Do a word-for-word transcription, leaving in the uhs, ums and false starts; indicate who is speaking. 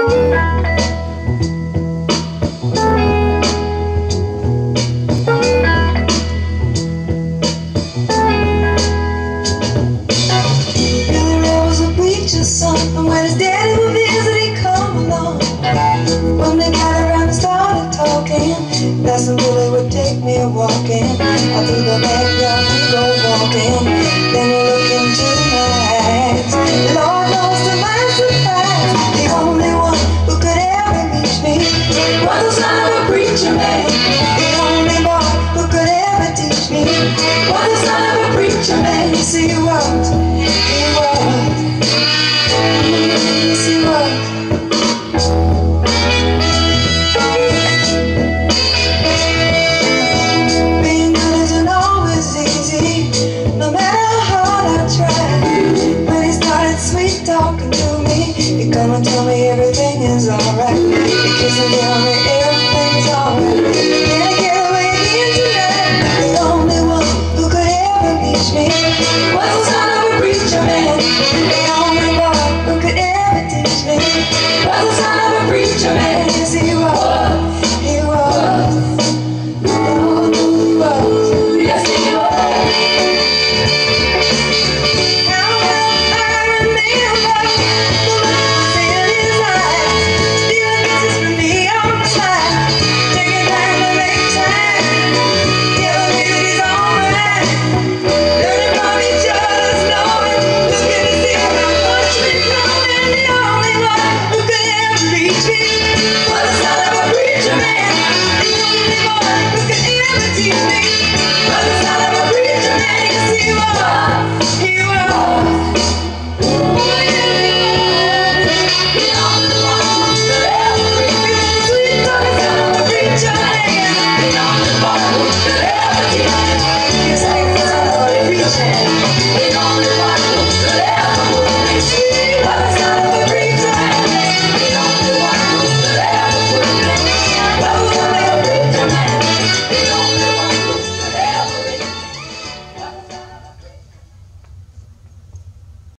Speaker 1: And when his daddy would visit, he'd come along. When they got around and started talking, Pastor Willie would take me walking out through the backyard and go walking. Then he looked into my eyes. Lord knows to my surprise, the only one who could ever reach me was the son of a preacher man. The only boy who could ever teach me was the son of a preacher man. You see, he was, he was. Yes, he was. Being good isn't always easy, no matter how hard I try. When he started sweet talking to me, he'd come and tell me everything is alright. He'd kiss and tell me everything's alright. Then I get away again tonight. The only one who could ever reach me was the son of a preacher man. The only boy who could ever teach me was the son of a preacher man.